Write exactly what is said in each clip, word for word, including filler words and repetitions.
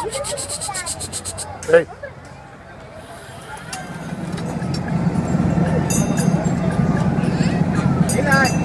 Hey. Good night.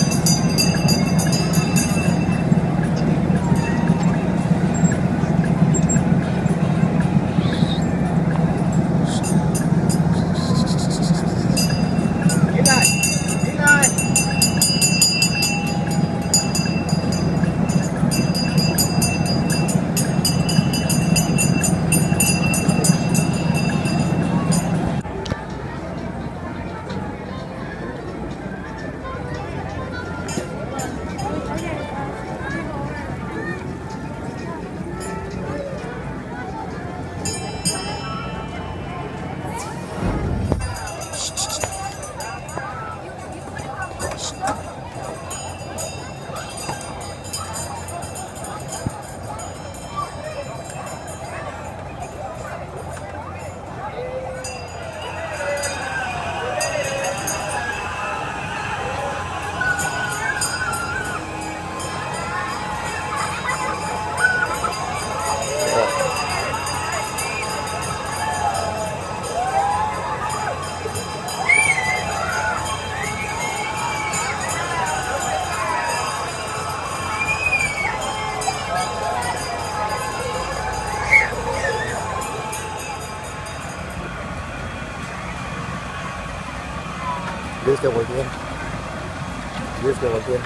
Dios que volteen. Dios que volteen.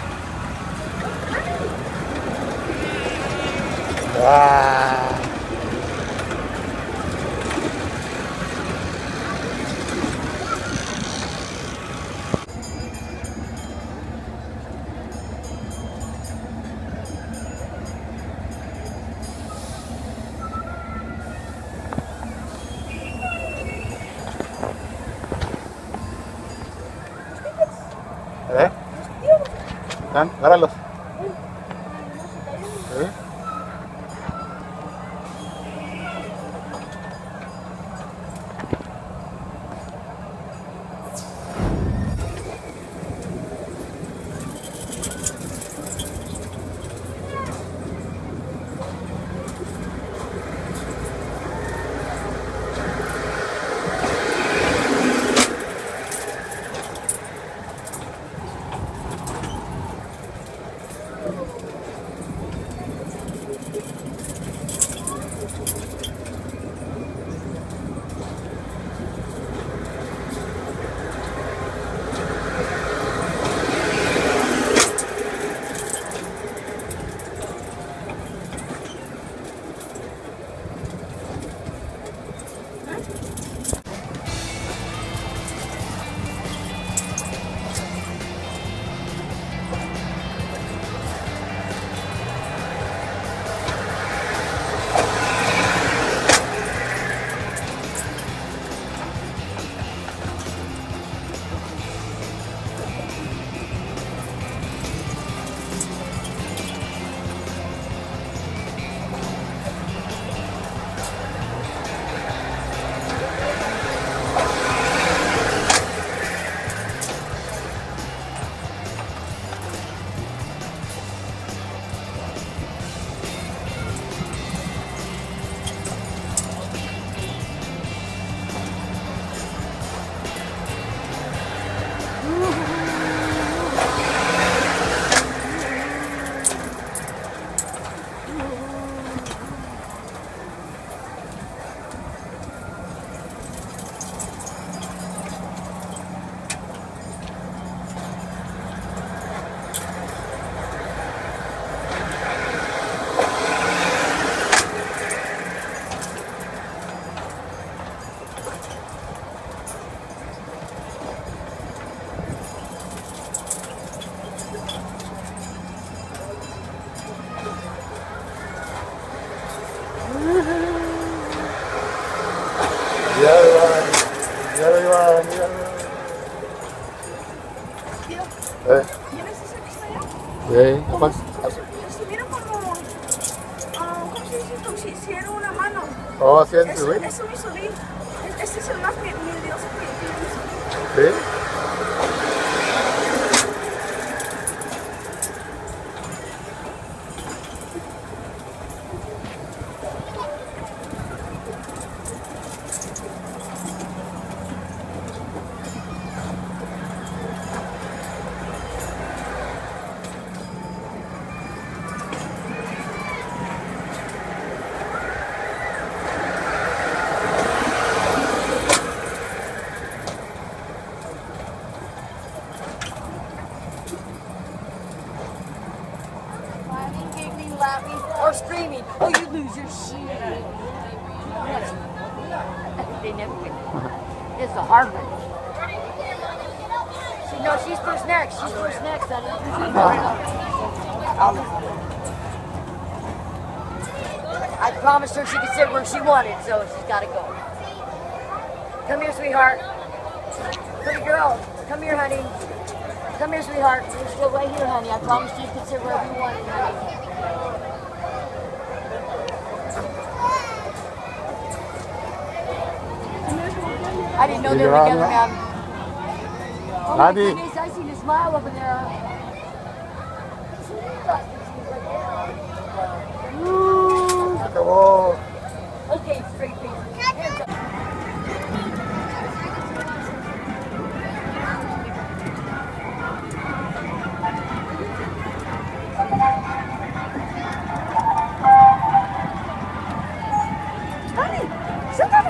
¡Ah! ¿Eh? ¿Dan? Agárralos. ¿Eh? Ya va, ya va, ya va. Tío, ¿Eh? ¿quién es ese que está allá? Sí, ¿Cómo, capaz. cómo se, se mira como, ah, ¿cómo se dice? Como si, si era una mano. Oh, sí, Eso, sí, eso me hizo bien. Este es el más mi- midioso que que he visto. ¿sí? at me or screaming, oh, you lose your shit. They never win. This is a hard one. She, no, she's first next. She's first next. I I promised her she could sit where she wanted, so she's got to go. Come here, sweetheart. Pretty girl. Come here, honey. Come here, sweetheart. You're still right here, honey. I promised you could sit wherever you wanted, honey. I didn't know they were together, man. Oh my Adi. goodness, I see the smile over there. Uh, se acabó. Okay, straight face. Hands up. Honey, siéntate.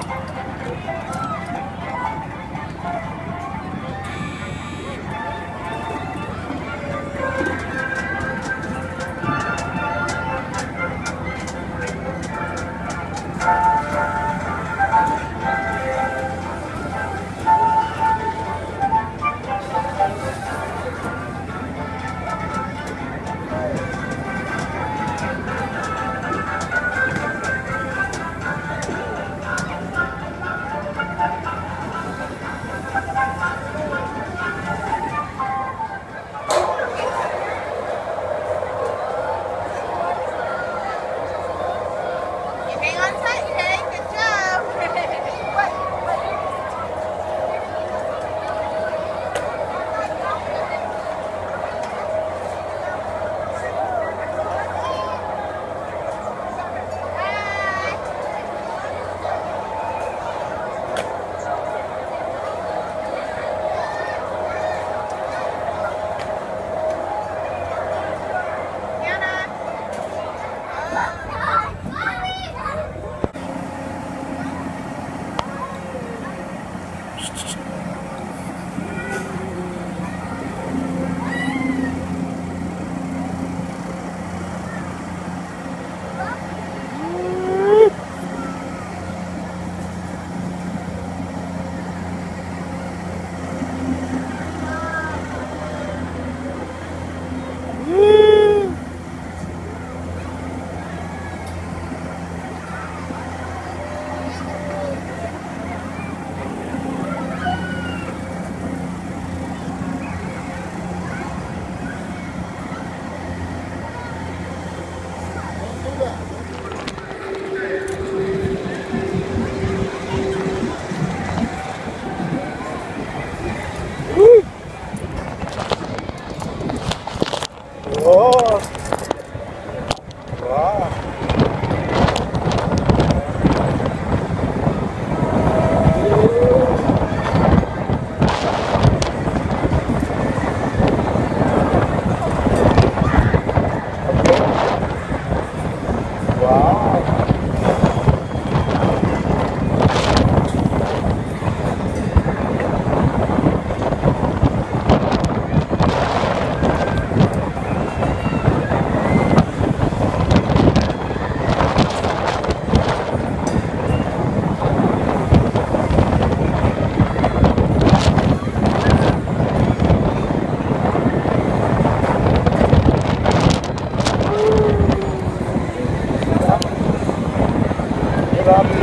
Hang on tight, okay? Good job. Oh. Wow. Wow. Rápido.